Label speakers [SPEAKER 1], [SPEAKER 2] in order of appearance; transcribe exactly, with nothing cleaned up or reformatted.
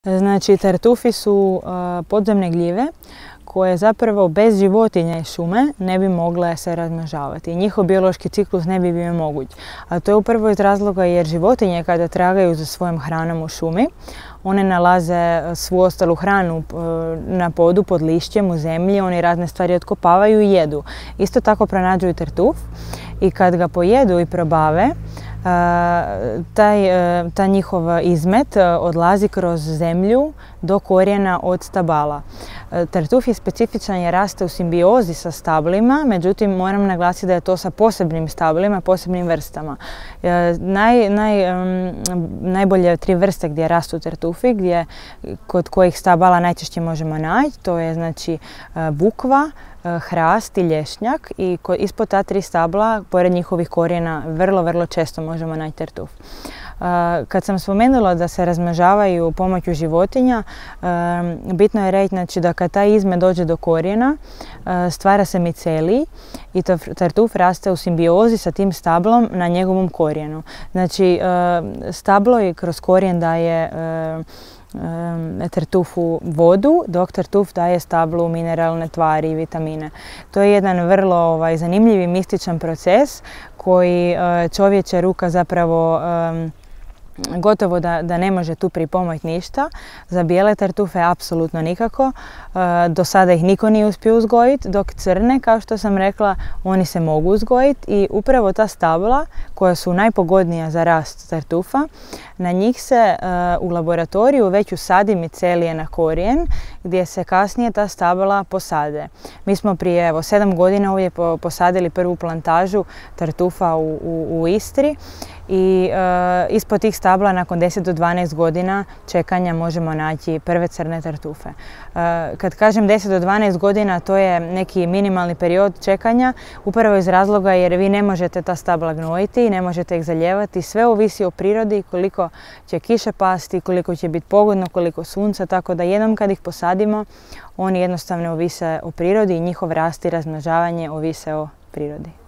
[SPEAKER 1] Znači, tartufi su uh, podzemne gljive koje zapravo bez životinja i šume ne bi mogle se razmnožavati. Njihov biološki ciklus ne bi bio moguć. A to je upravo iz razloga jer životinje kada tragaju za svojom hranom u šumi, one nalaze svu ostalu hranu na podu, pod lišćem, u zemlji, oni razne stvari otkopavaju i jedu. Isto tako pronađu i tartuf i kad ga pojedu i probave, taj, ta njihov izmet odlazi kroz zemlju do korijena od stabala. Tartuf je specifičan jer raste u simbiozi sa stablima, međutim moram naglasiti da je to sa posebnim stablima, posebnim vrstama. Naj, naj, najbolje tri vrste gdje rastu tartufi, gdje, kod kojih stabala najčešće možemo naći, to je znači bukva, hrast i lješnjak i ispod ta tri stabla, pored njihovih korijena, vrlo, vrlo često možemo naći tartuf. Kad sam spomenula da se razmnožavaju pomoću životinja, bitno je reći znači, da kad taj izmet dođe do korijena, stvara se micelij i tartuf raste u simbiozi sa tim stablom na njegovom korijenu. Znači, stablo i kroz korijen daje tartufu vodu, dok tartuf daje stablu mineralne tvari i vitamine. To je jedan vrlo ovaj, zanimljiv i mističan proces koji čovječja ruka zapravo um, gotovo da, da ne može tu pripomoći ništa. Za bijele tartufe apsolutno nikako. Do sada ih niko nije uspio uzgojiti, dok crne, kao što sam rekla, oni se mogu uzgojiti i upravo ta stabla koja su najpogodnija za rast tartufa, na njih se u laboratoriju već usadi micelije na korijen gdje se kasnije ta stabla posade. Mi smo prije evo, sedam godina ovdje posadili prvu plantažu tartufa u, u, u Istri i e, ispod tih stabla nakon deset do dvanaest godina čekanja možemo naći prve crne tartufe. E, kad kažem deset do dvanaest godina, to je neki minimalni period čekanja, upravo iz razloga jer vi ne možete ta stabla gnojiti, ne možete ih zalijevati, sve ovisi o prirodi, koliko će kiše pasti, koliko će biti pogodno, koliko sunca, tako da jednom kad ih posadimo, oni jednostavno ovise o prirodi i njihov rast i razmnožavanje ovise o prirodi.